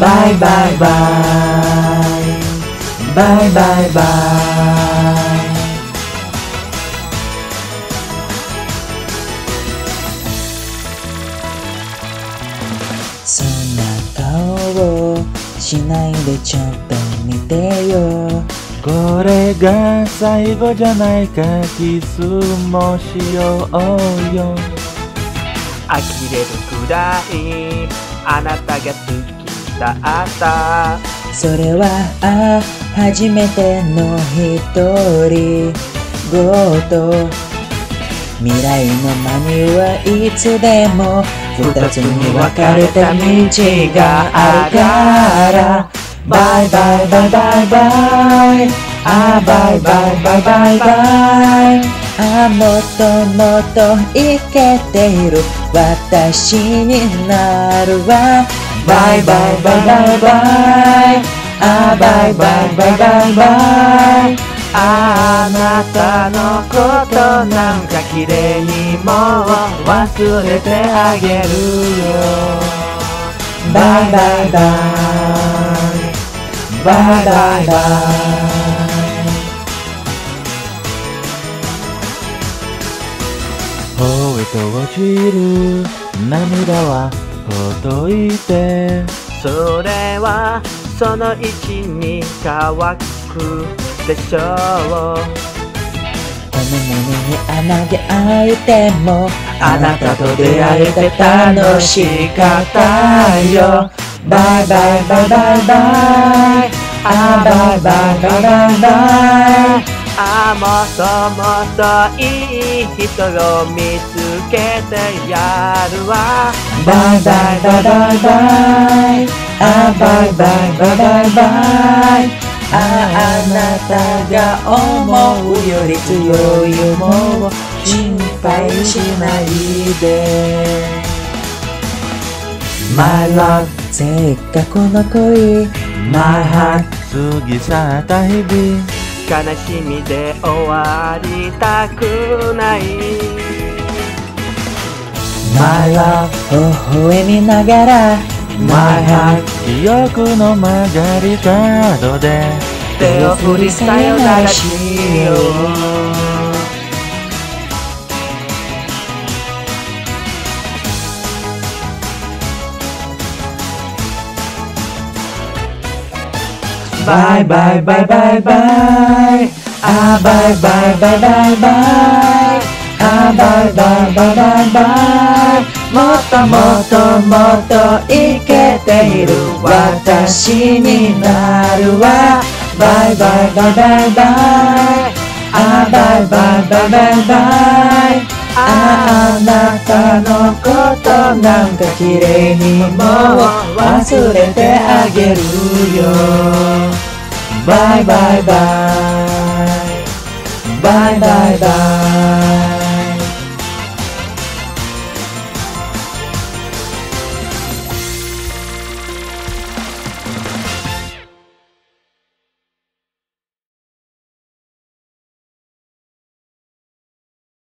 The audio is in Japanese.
バイバイバイバイバイバイ。そんな顔をしないでちょっと見てよ。 これが最後じゃないか、キスもしようよ。 呆れるくらいあなたが好きだった。 それは初めての一人ごと。未来の間にはいつでも二つに分かれた道があるから。バイバイバイバイバイ。バイバイバイバイバイ。もっともっとイケている私になるわ。バイバイバイバイバイ。バイバイバイバイバイ。 あなたのことなんか綺麗にもう忘れてあげるよ。 バイバイバイバイバイバイ。 頬へと落ちる涙はほどいて。 それはその位置に乾くでしょう。 この胸に穴で開いてもあなたと出会えて楽しかったよ。バイバイバイバイバイ。バイバイバイバイバイ。 もっともっといい人を見つけてやるわ。 バイバイバイバイバイ。バイバイバイバイバイ。あなたが思うより強い思う。心配しないで My love。 せっかくの恋 My heart。 過ぎ去った日々、 悲しみで終わりたくない。 My love。 微笑みながら My heart。 記憶の曲がり角で手を振りさよならしよう。 バイバイバイバイバイ。バイバイバイバイバイ。バイバイバイバイバイ。もっともっともっとイケている私になるわ。バイバイバイバイバイ。バイバイバイバイバイ。あなたのことなんか綺麗にもう忘れてあげるよ。バイバイバイバイバイバイ。